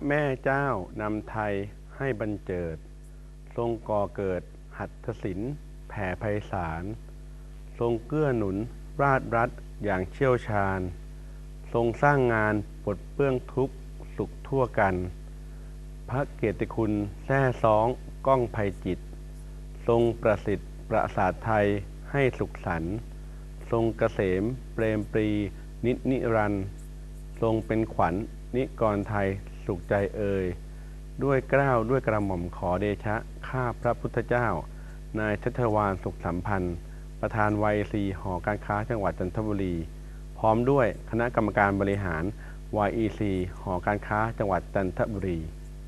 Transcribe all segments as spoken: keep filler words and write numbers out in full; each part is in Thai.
แม่เจ้านำไทยให้บรรเจิดทรงก่อเกิดหัตถศิลป์แผ่ไพศาลทรงเกื้อหนุนราษฎร์รัฐอย่างเชี่ยวชาญทรงสร้างงานปลดเปลื้องทุกข์สุขทั่วกันพระเกียรติคุณแท้ซ้องก้องไพจิตรทรงประสิทธิ์ประสาทไทยให้สุขสันต์ทรงเกษมเปรมปรีนิจนิรันดร์ทรงเป็นขวัญนิกรไทยสุขใจเอ่ยด้วยเกล้าด้วยกระหม่อมขอเดชะข้าพระพุทธเจ้านายชัชวาลสุขสัมพันธ์ประธาน วาย อี ซี หอการค้าจังหวัดจันทบุรีพร้อมด้วยคณะกรรมการบริหาร วาย อี ซี หอการค้าจังหวัดจันทบุรี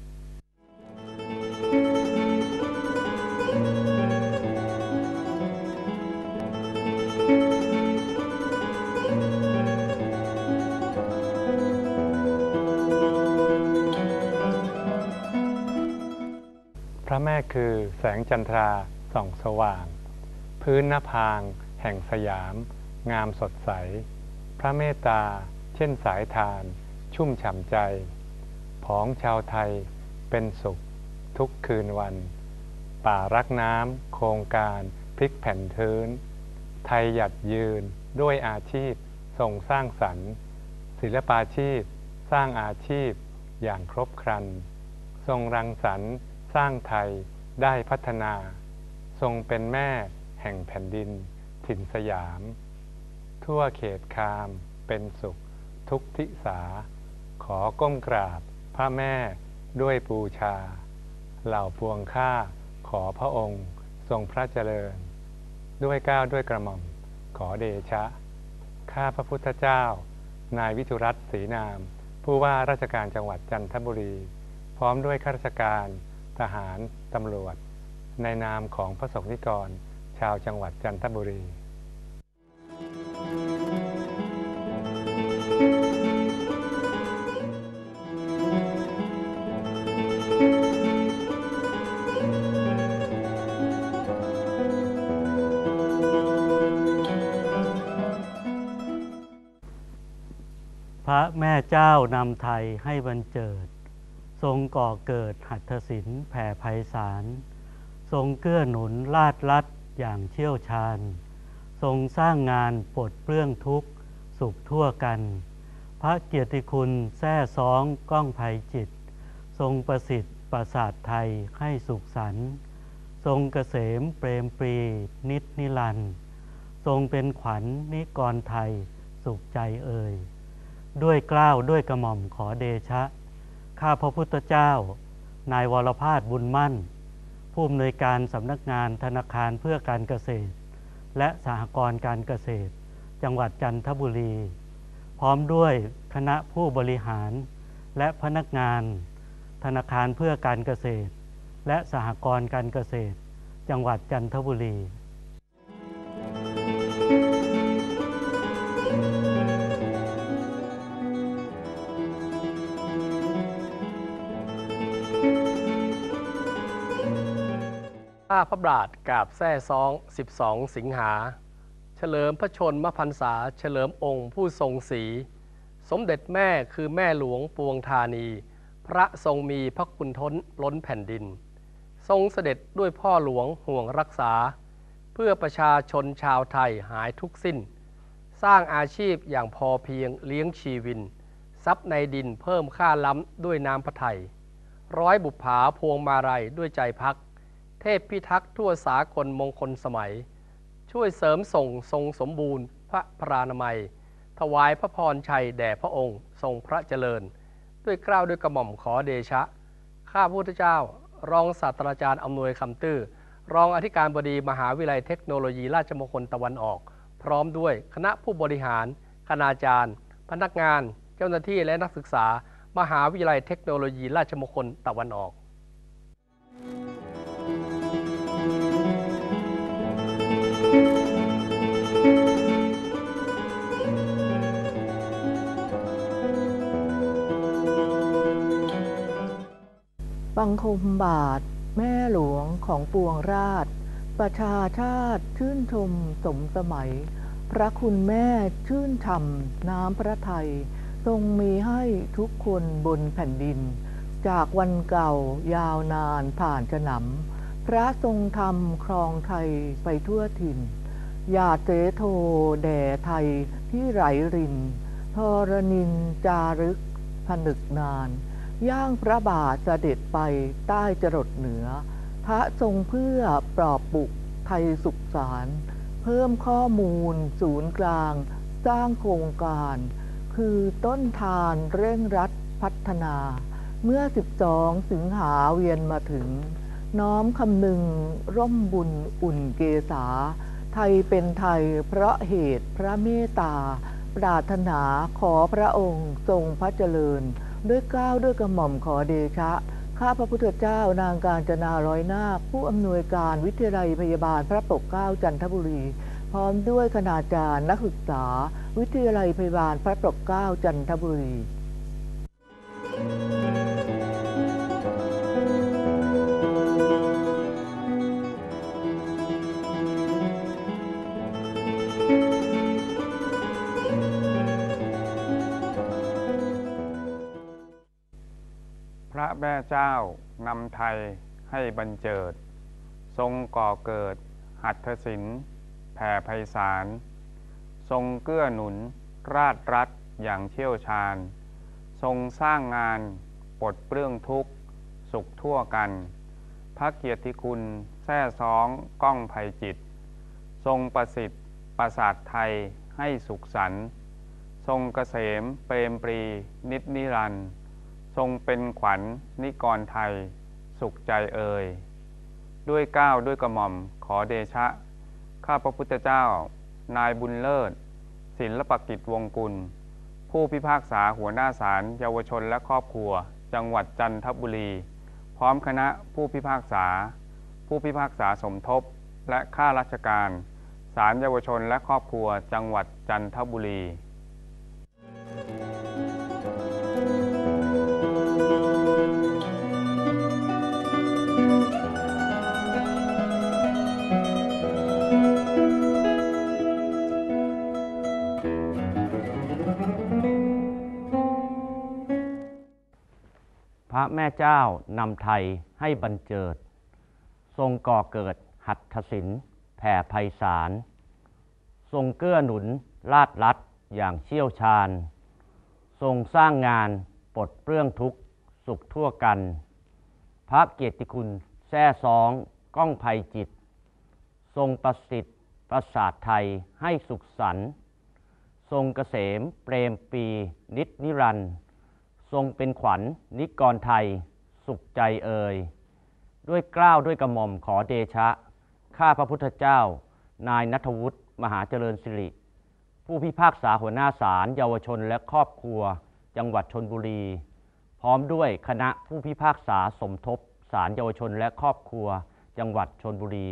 พระแม่คือแสงจันทราส่องสว่างพื้นนภางแห่งสยามงามสดใสพระเมตตาเช่นสายทานชุ่มฉ่ำใจผองชาวไทยเป็นสุขทุกคืนวันป่ารักน้ำโครงการพลิกแผ่นพื้นไทยหยัดยืนด้วยอาชีพทรงสร้างสรรค์ศิลปาชีพสร้างอาชีพอย่างครบครันทรงรังสรรค์สร้างไทยได้พัฒนาทรงเป็นแม่แห่งแผ่นดินถิ่นสยามทั่วเขตคามเป็นสุขทุกทิสาขอก้มกราบพระแม่ด้วยบูชาเหล่าปวงข้าขอพระองค์ทรงพระเจริญด้วยเกล้าด้วยกระหม่อมขอเดชะข้าพระพุทธเจ้านายวิทุรัตน์ศรีนามผู้ว่าราชการจังหวัดจันทบุรีพร้อมด้วยข้าราชการทหารตำรวจในนามของพระสงฆ์นิกรชาวจังหวัดจันทบุรีพระแม่เจ้านำไทยให้บรรเจิดทรงก่อเกิดหัตถศิลป์แผ่ไพศาลทรงเกื้อหนุนราษฎร์รัฐอย่างเชี่ยวชาญทรงสร้างงานปลดเปลื้องทุกข์สุขทั่วกันพระเกียรติคุณแท้ซ้องก้องไพจิตรทรงประสิทธิ์ประสาทไทยให้สุขสันต์ทรงเกษมเปรมปรีนิจนิรันดร์ทรงเป็นขวัญนิกรไทยสุขใจเอ่ยด้วยเกล้าด้วยกระหม่อมขอเดชะข้าพระพุทธเจ้านายวรภาสบุญมั่นผู้อำนวยการสำนักงานธนาคารเพื่อการเกษตรและสหกรณ์การเกษตรจังหวัดจันทบุรีพร้อมด้วยคณะผู้บริหารและพนักงานธนาคารเพื่อการเกษตรและสหกรณ์การเกษตรจังหวัดจันทบุรีข้าพระบาทกราบแท้ซ้องสิบสองสิงหาเฉลิมพระชนมพรรษาเฉลิมองค์ผู้ทรงศรีสมเด็จแม่คือแม่หลวงปวงธานีพระทรงมีพระคุณท้นล้นแผ่นดินทรงเสด็จด้วยพ่อหลวงห่วงรักษาเพื่อประชาชนชาวไทยหายทุกสิ้นสร้างอาชีพอย่างพอเพียงเลี้ยงชีวินทรัพย์ในดินเพิ่มค่าล้ำด้วยน้ำพระทัยร้อยบุปผาพวงมาลัยด้วยใจพักเทพพิทักษ์ทั่วสากลมงคลสมัยช่วยเสริมส่งทรงสมบูรณ์พระพรานามัยถวายพระพรชัยแด่พระองค์ทรงพระเจริญด้วยเกล้าด้วยกระหม่อมขอเดชะข้าพระพุทธเจ้ารองศาสตราจารย์อำนวยคำตื้อรองอธิการบดีมหาวิทยาลัยเทคโนโลยีราชมงคลตะวันออกพร้อมด้วยคณะผู้บริหารคณาจารย์พนักงานเจ้าหน้าที่และนักศึกษามหาวิทยาลัยเทคโนโลยีราชมงคลตะวันออกบังคมบาทแม่หลวงของปวงราษฎร์ประชาชาติชื่นชมสมสมัยพระคุณแม่ชื่นช่ำน้ำพระทัยทรงมีให้ทุกคนบนแผ่นดินจากวันเก่ายาวนานผ่านฉนำพระทรงธรรมครองไทยไปทั่วถิ่นหยาดเสโทแด่ไทยที่ไหลรินทรณินจารึกผนึกนานย่างพระบาทเสด็จไปใต้จรดเหนือพระทรงเพื่อปลอบปลุกไทยสุขสารเพิ่มข้อมูลศูนย์กลางสร้างโครงการคือต้นทานเร่งรัดพัฒนาเมื่อสิบสองสิงหาเวียนมาถึงน้อมคำนึงร่มบุญอุ่นเกษาไทยเป็นไทยเพราะเหตุพระเมตตาปรารถนาขอพระองค์ทรงพระเจริญด้วยเกล้าด้วยกระหม่อมขอเดชะข้าพระพุทธเจ้านางกาญจนาร้อยนาคผู้อำนวยการวิทยาลัยพยาบาลพระปกเกล้าจันทบุรีพร้อมด้วยคณาจารย์นักศึกษาวิทยาลัยพยาบาลพระปกเกล้าจันทบุรีพระแม่เจ้านำไทยให้บันเจิดทรงก่อเกิดหัตถศิลป์แผ่ไพศาลทรงเกื้อหนุนราชรัฐอย่างเชี่ยวชาญทรงสร้างงานปลดเปลื้องทุกข์สุขทั่วกันพระเกียรติคุณแท้ซ้องก้องไพจิตทรงประสิทธิ์ประสาทไทยให้สุขสันต์ทรงเกษมเปรมปรีนิจนิรันดร์ทรงเป็นขวัญนิกรไทยสุขใจเอ่ยด้วยเกล้าด้วยกระหม่อมขอเดชะข้าพระพุทธเจ้านายบุญเลิศศิลปกิจวงกุลผู้พิพากษาหัวหน้าศาลเยาวชนและครอบครัวจังหวัดจันทบุรีพร้อมคณะผู้พิพากษาผู้พิพากษาสมทบและข้าราชการศาลเยาวชนและครอบครัวจังหวัดจันทบุรีพระแม่เจ้านำไทยให้บันเจิดทรงก่อเกิดหัตถศิลป์แผ่ไพศาลทรงเกื้อหนุนราชรัฐอย่างเชี่ยวชาญทรงสร้างงานปลดเปลื้องทุกข์สุขทั่วกันพระเกียรติคุณแท้ซ้องก้องไพจิตทรงประสิทธิ์ประสาทไทยให้สุขสันต์ทรงเกษมเปรมปรีนิจนิรันดร์ทรงเป็นขวัญนิกรไทยสุขใจเอ่ยด้วยเกล้าด้วยกระหม่อมขอเดชะข้าพระพุทธเจ้านายณัฐวุฒิมหาเจริญสิริผู้พิพากษาหัวหน้าศาลเยาวชนและครอบครัวจังหวัดชลบุรีพร้อมด้วยคณะผู้พิพากษาสมทบศาลเยาวชนและครอบครัวจังหวัดชลบุรี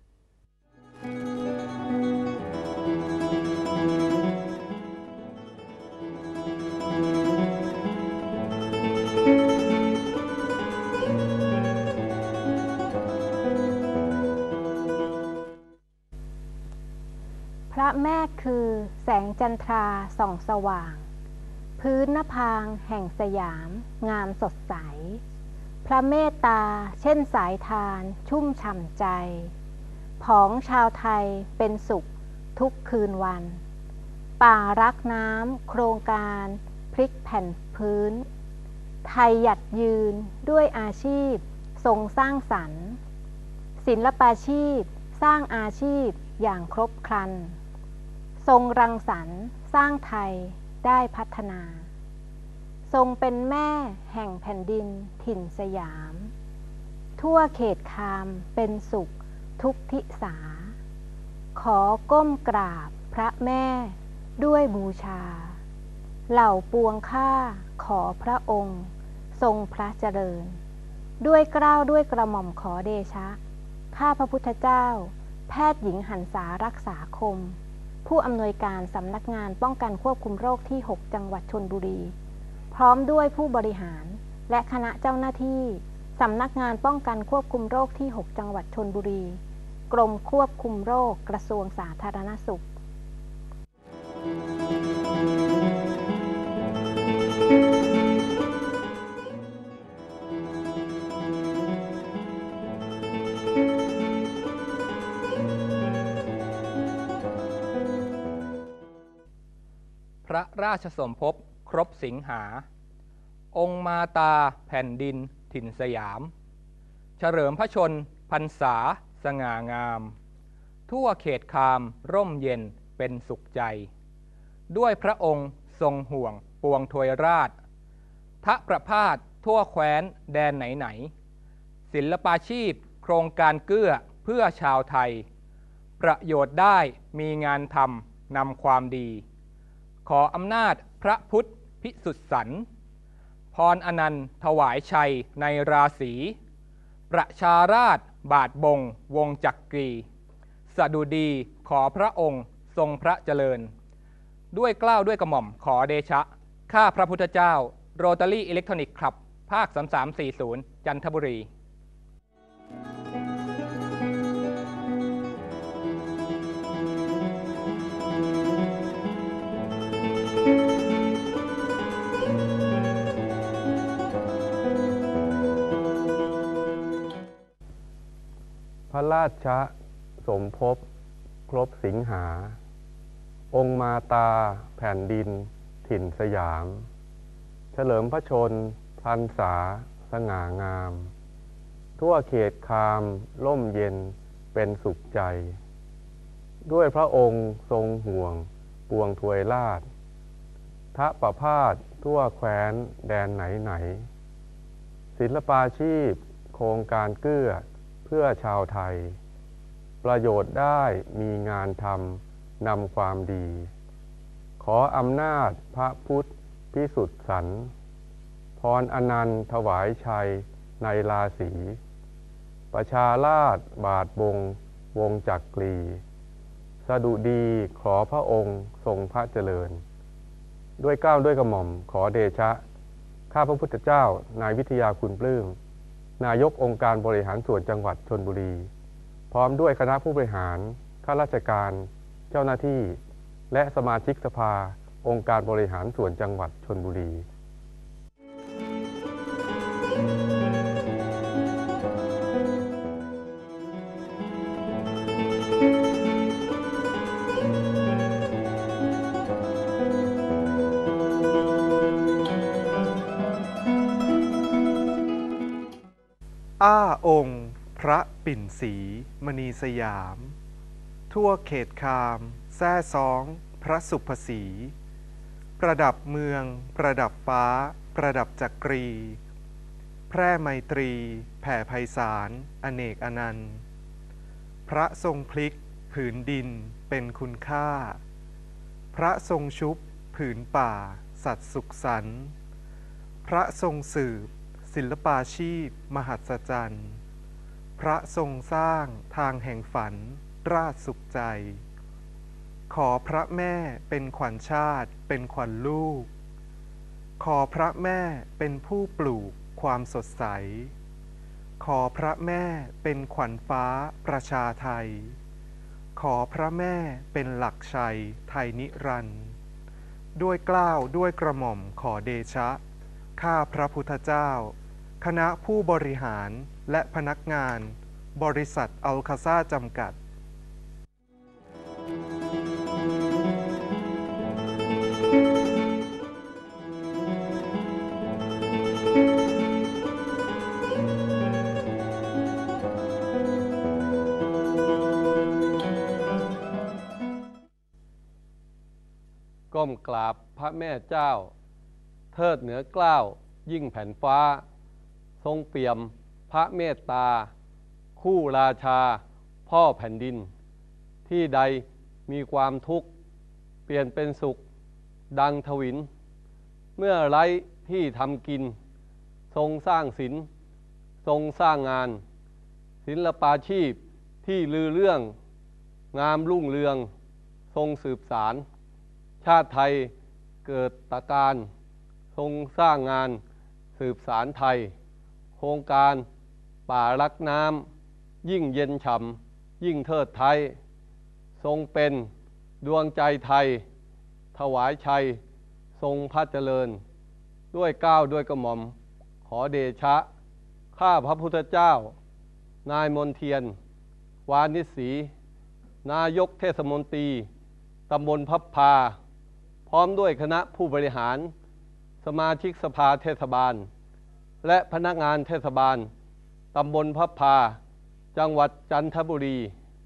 พระแม่คือแสงจันทราส่องสว่างพื้นนภางแห่งสยามงามสดใสพระเมตตาเช่นสายทานชุ่มฉ่ำใจผองชาวไทยเป็นสุขทุกคืนวันป่ารักน้ำโครงการพลิกแผ่นพื้นไทยหยัดยืนด้วยอาชีพทรงสร้างสรรค์ศิลปาชีพสร้างอาชีพอย่างครบครันทรงรังสรรค์สร้างไทยได้พัฒนาทรงเป็นแม่แห่งแผ่นดินถิ่นสยามทั่วเขตคามเป็นสุขทุกทิสาขอก้มกราบพระแม่ด้วยบูชาเหล่าปวงข้าขอพระองค์ทรงพระเจริญด้วยเกล้าด้วยกระหม่อมขอเดชะข้าพระพุทธเจ้าแพทย์หญิงหันษารักษาคมผู้อำนวยการสำนักงานป้องกันควบคุมโรคที่หกจังหวัดชลบุรีพร้อมด้วยผู้บริหารและคณะเจ้าหน้าที่สำนักงานป้องกันควบคุมโรคที่หกจังหวัดชลบุรีกรมควบคุมโรคกระทรวงสาธารณสุขพระราชสมภพครบสิงหาองค์มาตาแผ่นดินถิ่นสยามเฉลิมพระชนพรรษาสง่างามทั่วเขตคามร่มเย็นเป็นสุขใจด้วยพระองค์ทรงห่วงปวงทวยราชทะประพาสทั่วแคว้นแดนไหนไหนศิลปาชีพโครงการเกื้อเพื่อชาวไทยประโยชน์ได้มีงานทำนำความดีขออำนาจพระพุทธพิสุทธิสันพรอนันต์ถวายชัยในราศีประชาราชบาทบงวงจักรีสดุดีขอพระองค์ทรงพระเจริญด้วยเกล้าด้วยกระหม่อมขอเดชะข้าพระพุทธเจ้าโรตารี่อิเล็กทรอนิกส์คลับภาคสามสามสี่ศูนย์จันทบุรีพระราชสมภพครบสิงหาองค์มาตาแผ่นดินถิ่นสยามเฉลิมพระชนพรรษาสง่างามทั่วเขตคามร่มเย็นเป็นสุขใจด้วยพระองค์ทรงห่วงปวงทวยราชทะประพาสทั่วแคว้นแดนไหนไหนศิลปาชีพโครงการเกื้อเพื่อชาวไทยประโยชน์ได้มีงานทำนำความดีขออำนาจพระพุทธพิสุทธิสันพรอนันต์ถวายชัยในราศีประชาราชบาทบงวงจักรีสดุดีขอพระองค์ทรงพระเจริญด้วยเกล้าด้วยกระหม่อมขอเดชะข้าพระพุทธเจ้านายวิทยาคุณปลื้มนายกองค์การบริหารส่วนจังหวัดชลบุรีพร้อมด้วยคณะผู้บริหารข้าราชการเจ้าหน้าที่และสมาชิกสภาองค์การบริหารส่วนจังหวัดชลบุรีอ้าองค์พระปิ่นศรีมณีสยามทั่วเขตคามแซ่ซ้องพระสุภสีประดับเมืองประดับฟ้าประดับจักรีแพร่ไมตรีแผ่ไพศาลอเนกอนันต์พระทรงพลิกผืนดินเป็นคุณค่าพระทรงชุบผืนป่าสัตว์สุขสันต์พระทรงสืบศิลปาชีพมหัศจรรย์พระทรงสร้างทางแห่งฝันราชสุขใจขอพระแม่เป็นขวัญชาติเป็นขวัญลูกขอพระแม่เป็นผู้ปลูกความสดใสขอพระแม่เป็นขวัญฟ้าประชาไทยขอพระแม่เป็นหลักชัยไทยนิรันดร์ด้วยเกล้าด้วยกระหม่อมขอเดชะข้าพระพุทธเจ้าคณะผู้บริหารและพนักงานบริษัทอัลคาซ่าจำกัดก้มกราบพระแม่เจ้าเทิดเหนือเกล้ายิ่งแผ่นฟ้าทรงเปี่ยมพระเมตตาคู่ราชาพ่อแผ่นดินที่ใดมีความทุกข์เปลี่ยนเป็นสุขดังทวินเมื่อไร้ที่ทำกินทรงสร้างศิลป์ทรงสร้างงานศิลปาชีพที่ลือเรื่องงามรุ่งเรืองทรงสืบสารชาติไทยเกิดตะการทรงสร้างงานสืบสารไทยโครงการป่ารักน้ำยิ่งเย็นฉ่ำยิ่งเทิดไทยทรงเป็นดวงใจไทยถวายชัยทรงพระเจริญด้วยเกล้าด้วยกระหม่อมขอเดชะข้าพระพุทธเจ้านายมนเทียนวานิศรีนายกเทศมนตรีตำบลพับพาพร้อมด้วยคณะผู้บริหารสมาชิกสภาเทศบาลและพนักงานเทศบาลตำบลพระพาจังหวัดจันทบุรี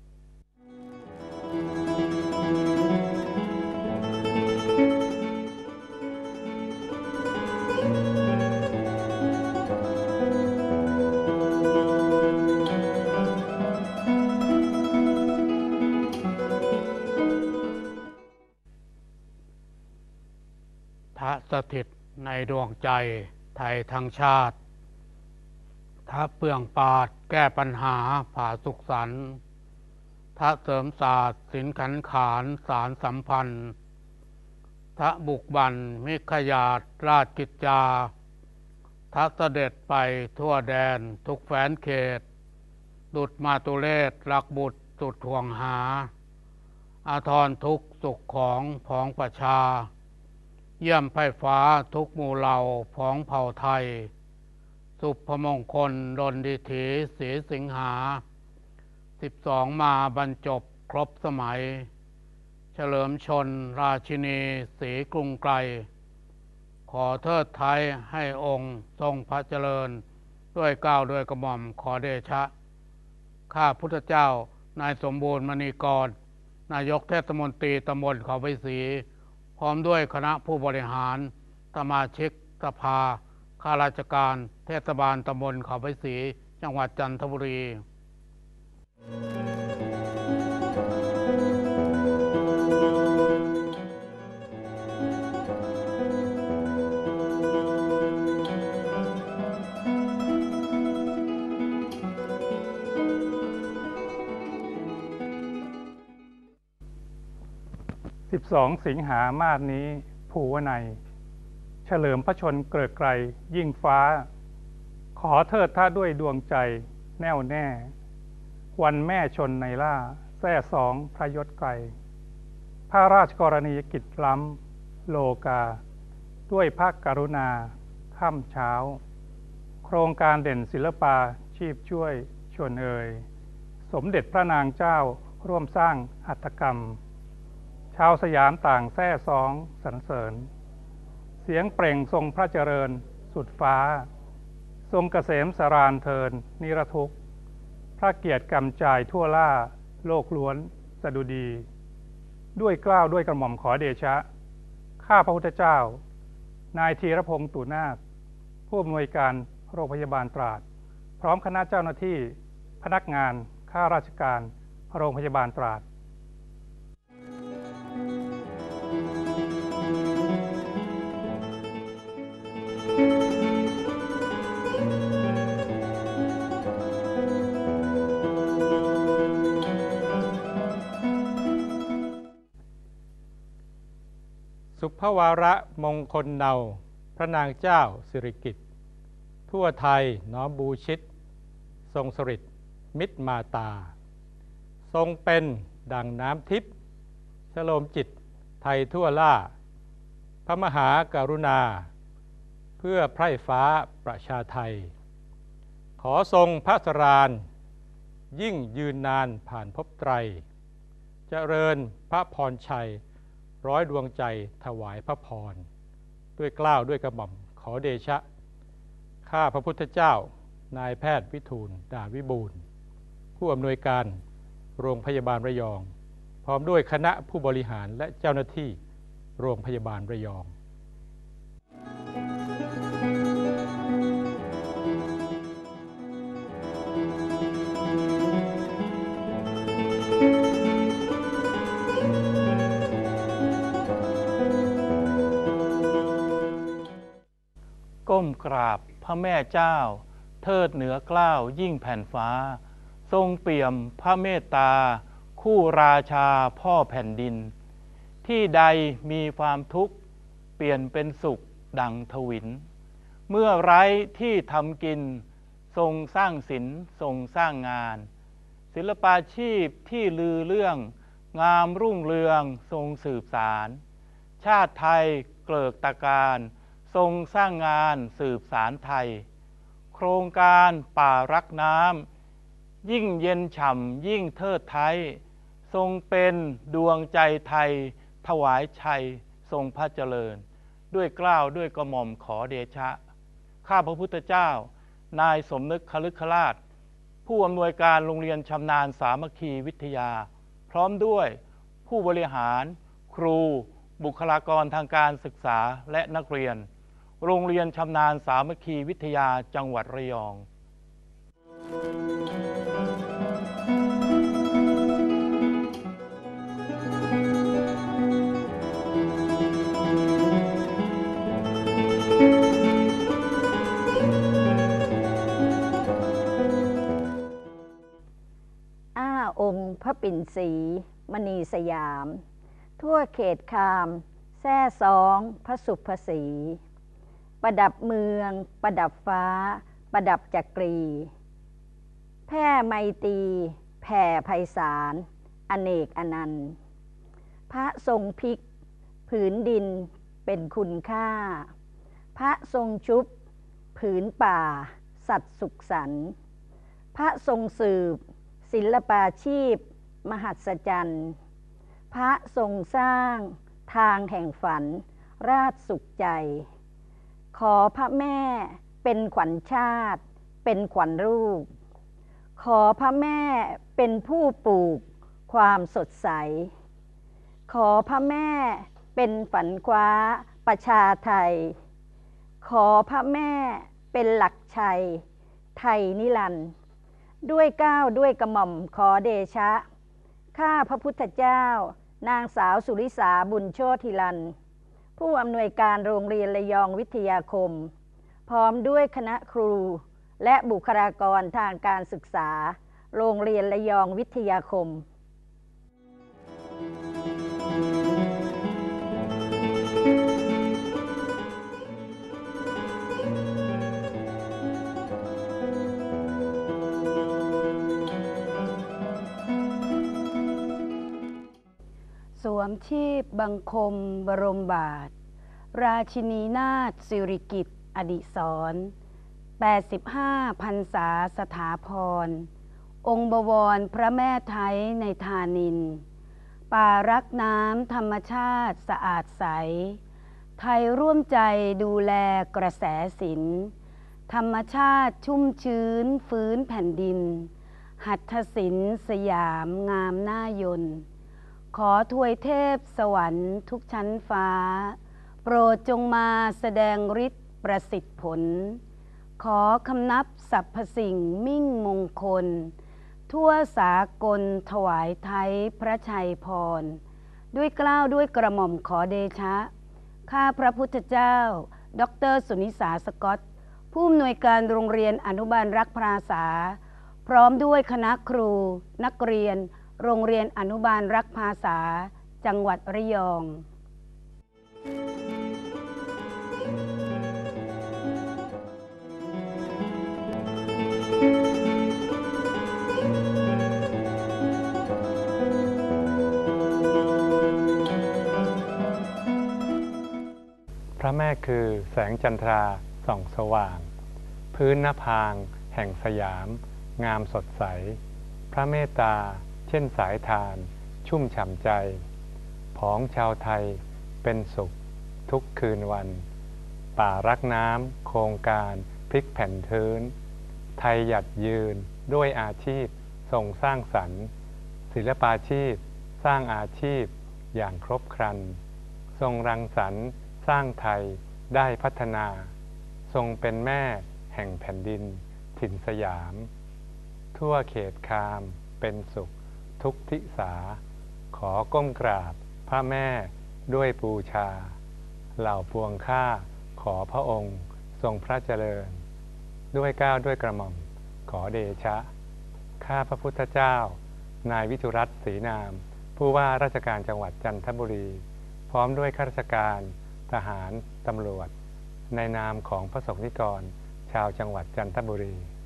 ทะสถิตในดวงใจไทยทั้งชาติทะเปลืองปราดแก้ปัญหาผ่าสุขสันต์ทะเสริมศาสตร์สินขันขานสารสัมพันธ์ทะบุกบันมิขยาดราชกิจจาทะเสด็จไปทั่วแดนทุกแฝนเขตดุจมาตุเลศรักบุตรสุดห่วงหาอาทรทุกสุขของผองประชาเยี่ยมไพฟ้าทุกหมู่เหล่าผองเผ่าไทยสุภมงคลดลดิถีศรีสิงหาสิบสองมาบรรจบครบสมัยเฉลิมชนราชินีศรีกรุงไกรขอเทิดไทยให้องค์ทรงพระเจริญด้วยเกล้าด้วยกระหม่อมขอเดชะข้าพุทธเจ้านายสมบูรณ์มณีกรนายกเทศมนตรีตำบลเขาไผ่ศรีพร้อมด้วยคณะผู้บริหารสมาชิกสภาข้าราชการเทศบาลตำบลเขาไผ่ศรีจังหวัดจันทบุรีสิบสองสิงหามาสนี้ภูวนัยเฉลิมพระชนเกริกไกรยิ่งฟ้าขอเทิดท่าด้วยดวงใจแน่วแน่วันแม่ชนในล่าแท้สองพระยศไกรพระราชกรณียกิจล้ำโลกาด้วยพระกรุณาค่ำเช้าโครงการเด่นศิลปาชีพช่วยชวนเอ่ยสมเด็จพระนางเจ้าร่วมสร้างหัตถกรรมชาวสยามต่างแท้สองสรรเสริญเสียงเปล่งทรงพระเจริญสุดฟ้าทรงเกษมสรานเทินนิรทุกข์พระเกียรติกำจายทั่วล่าโลกล้วนสดุดีด้วยเกล้าด้วยกระหม่อมขอเดชะข้าพระพุทธเจ้านายธีรพงษ์ตุนาคผู้อำนวยการโรงพยาบาลตราดพร้อมคณะเจ้าหน้าที่พนักงานข้าราชการโรงพยาบาลตราดสุภวาระมงคลเนาพระนางเจ้าสิริกิติ์ทั่วไทยน้อมบูชิตทรงสฤษดิ์มิตรมาตาทรงเป็นดังน้ำทิพย์ชโลมจิตไทยทั่วล่าพระมหากรุณาเพื่อไพร่ฟ้าประชาไทยขอทรงพระสรานยิ่งยืนนานผ่านภพไตรเจริญพระพรชัยร้อยดวงใจถวายพระพรด้วยเกล้าด้วยกระหม่อมขอเดชะข้าพระพุทธเจ้านายแพทย์วิทูลดาวิบูลย์ผู้อำนวยการโรงพยาบาลระยองพร้อมด้วยคณะผู้บริหารและเจ้าหน้าที่โรงพยาบาลระยองก้มกราบพระแม่เจ้าเทิดเหนือเกล้ายิ่งแผ่นฟ้าทรงเปี่ยมพระเมตตาคู่ราชาพ่อแผ่นดินที่ใดมีความทุกข์เปลี่ยนเป็นสุขดังทวินเมื่อไร้ที่ทำกินทรงสร้างศิลป์ทรงสร้างงานศิลปาชีพที่ลือเรื่องงามรุ่งเรืองทรงสืบสารชาติไทยเกลิกตะการทรงสร้างงานสืบสารไทยโครงการป่ารักน้ำยิ่งเย็นฉ่ำยิ่งเทิดไทยทรงเป็นดวงใจไทยถวายชัยทรงพระเจริญด้วยเกล้าด้วยกระหม่อมขอเดชะข้าพระพุทธเจ้านายสมนึกคฤคราชผู้อำนวยการโรงเรียนชำนาญสามัคคีวิทยาพร้อมด้วยผู้บริหารครูบุคลากรทางการศึกษาและนักเรียนโรงเรียนชำนาญสามัคคีวิทยาจังหวัดระยองอ้าองค์พระปิ่นศรีมณีสยามทั่วเขตคามแท่ซองพระสุภสีประดับเมืองประดับฟ้าประดับจักรีแผ่ไมตรีแผ่ไพศาลอเนกอนันต์พระทรงพลิกผืนดินเป็นคุณค่าพระทรงชุบผืนป่าสัตว์สุขสันต์พระทรงสืบศิลปาชีพมหัศจรรย์พระทรงสร้างทางแห่งฝันราชสุขใจขอพระแม่เป็นขวัญชาติเป็นขวัญลูกขอพระแม่เป็นผู้ปลูกความสดใสขอพระแม่เป็นฝันคว้าประชาไทยขอพระแม่เป็นหลักชัยไทยนิรันดร์ด้วยเกล้าด้วยกระหม่อมขอเดชะข้าพระพุทธเจ้านางสาวสุริสาบุญโชติรันผู้อำนวยการโรงเรียนระยองวิทยาคมพร้อมด้วยคณะครูและบุคลากรทางการศึกษาโรงเรียนระยองวิทยาคมสวมชีพบังคมบรมบาทราชินีนาถสิริกิติ์อดิศรแปดสิบห้าพรรษาสถาพรองค์บวรพระแม่ไทยในธานินป่ารักน้ำธรรมชาติสะอาดใสไทยร่วมใจดูแลกระแสศิลป์ธรรมชาติชุ่มชื้นฟื้นแผ่นดินหัตถศิลป์สยามงามน่ายนขอถวยเทพสวรรค์ทุกชั้นฟ้าโปรดจงมาแสดงฤทธิ์ประสิทธิ์ผลขอคำนับสรรพสิ่งมิ่งมงคลทั่วสากลถวายไทยพระชัยพรด้วยเกล้าด้วยกระหม่อมขอเดชะข้าพระพุทธเจ้าดร.สุนิสาสกอตผู้อำนวยการโรงเรียนอนุบาลรักพราษาพร้อมด้วยคณะครูนักเรียนโรงเรียนอนุบาลรักภาษาจังหวัดระยองพระแม่คือแสงจันทราส่องสว่างพื้นนภางแห่งสยามงามสดใสพระเมตตาเช่นสายทานชุ่มฉ่ำใจผองชาวไทยเป็นสุขทุกคืนวันป่ารักน้ำโครงการพลิกแผ่นพื้นไทยหยัดยืนด้วยอาชีพทรงสร้างสรรค์ศิลปาชีพสร้างอาชีพอย่างครบครันทรงรังสรรค์สร้างไทยได้พัฒนาทรงเป็นแม่แห่งแผ่นดินถิ่นสยามทั่วเขตคามเป็นสุขทุกทิสาขอก้มกราบพระแม่ด้วยบูชาเหล่าปวงข้าขอพระองค์ทรงพระเจริญด้วยเกล้าด้วยกระหม่อมขอเดชะข้าพระพุทธเจ้านายวิจุรัตน์ศรีนามผู้ว่าราชการจังหวัดจันทบุรีพร้อมด้วยข้าราชการทหารตำรวจในนามของพระสงฆ์นิกรชาวจังหวัดจันทบุรี